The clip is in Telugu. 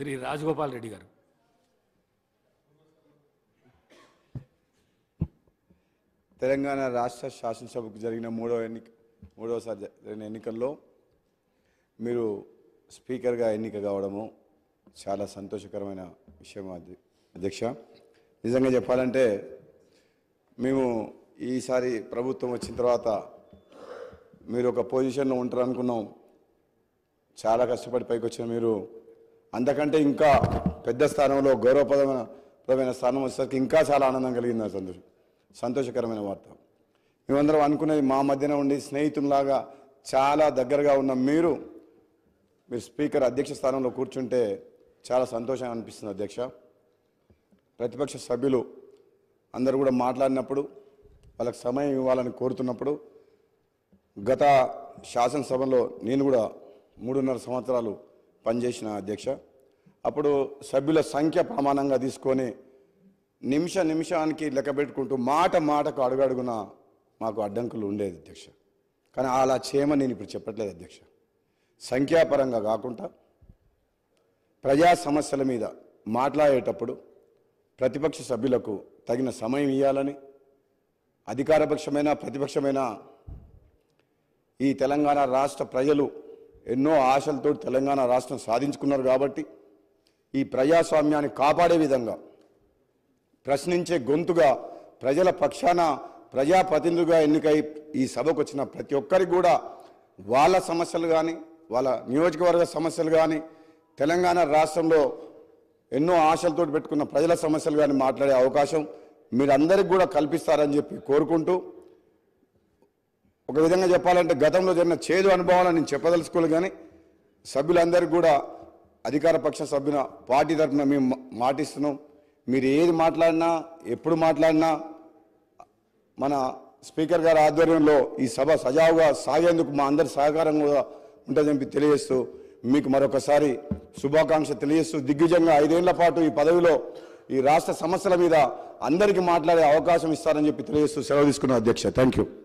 శ్రీ రాజగోపాల్ రెడ్డి గారు. తెలంగాణ రాష్ట్ర శాసనసభకు జరిగిన మూడవసారి జరిగిన ఎన్నికల్లో మీరు స్పీకర్గా ఎన్నిక కావడము చాలా సంతోషకరమైన విషయం అధ్యక్ష. నిజంగా చెప్పాలంటే మేము ఈసారి ప్రభుత్వం వచ్చిన తర్వాత మీరు ఒక పొజిషన్లో ఉంటారు అనుకున్నాం. చాలా కష్టపడి పైకి వచ్చిన మీరు అంతకంటే ఇంకా పెద్ద స్థానంలో గౌరవప్రదమైన స్థానం వచ్చేసరికి ఇంకా చాలా ఆనందం కలిగింది. సంతోషకరమైన వార్త. మేమందరం అనుకునేది మా మధ్యన ఉండి స్నేహితుల్లాగా చాలా దగ్గరగా ఉన్న మీరు స్పీకర్ అధ్యక్ష స్థానంలో కూర్చుంటే చాలా సంతోషంగా అనిపిస్తుంది అధ్యక్ష. ప్రతిపక్ష సభ్యులు అందరూ కూడా మాట్లాడినప్పుడు వాళ్ళకి సమయం ఇవ్వాలని కోరుతున్నప్పుడు గత శాసనసభలో నేను కూడా 3.5 సంవత్సరాలు పనిచేసిన అధ్యక్ష. అప్పుడు సభ్యుల సంఖ్య ప్రమాణంగా తీసుకొని నిమిషానికి లెక్క పెట్టుకుంటూ మాటకు అడుగడుగున మాకు అడ్డంకులు ఉండేది అధ్యక్ష. కానీ అలా చేయమని నేను ఇప్పుడు చెప్పట్లేదు అధ్యక్ష. సంఖ్యాపరంగా కాకుండా ప్రజా సమస్యల మీద మాట్లాడేటప్పుడు ప్రతిపక్ష సభ్యులకు తగిన సమయం ఇవ్వాలని, అధికారపక్షమైన ప్రతిపక్షమైన ఈ తెలంగాణ రాష్ట్ర ప్రజలు ఎన్నో ఆశలతో తెలంగాణ రాష్ట్రం సాధించుకున్నారు కాబట్టి ఈ ప్రజాస్వామ్యాన్ని కాపాడే విధంగా ప్రశ్నించే గొంతుగా ప్రజల పక్షాన ప్రజాప్రతినిధులుగా ఎన్నికై ఈ సభకు వచ్చిన ప్రతి ఒక్కరికి కూడా వాళ్ళ సమస్యలు కానీ వాళ్ళ నియోజకవర్గ సమస్యలు కానీ తెలంగాణ రాష్ట్రంలో ఎన్నో ఆశలతో పెట్టుకున్న ప్రజల సమస్యలు కానీ మాట్లాడే అవకాశం మీరందరికీ కూడా కల్పిస్తారని చెప్పి కోరుకుంటూ, ఒక విధంగా చెప్పాలంటే గతంలో జరిగిన చేదు అనుభవాలను నేను చెప్పదలుచుకోలేదు. కానీ సభ్యులందరికీ కూడా అధికార పక్ష సభ్యుల పార్టీ తరఫున మేము మాటిస్తున్నాం. మీరు ఏది మాట్లాడినా ఎప్పుడు మాట్లాడినా మన స్పీకర్ గారి ఆధ్వర్యంలో ఈ సభ సజావుగా సాగేందుకు మా అందరి సహకారం కూడా ఉంటుందని తెలియజేస్తూ మీకు మరొకసారి శుభాకాంక్ష తెలియజేస్తూ దిగ్విజయంగా 5 ఏళ్ల పాటు ఈ పదవిలో ఈ రాష్ట్ర సమస్యల మీద అందరికీ మాట్లాడే అవకాశం ఇస్తారని చెప్పి తెలియజేస్తూ సెలవు తీసుకున్నాను అధ్యక్ష. Thank you.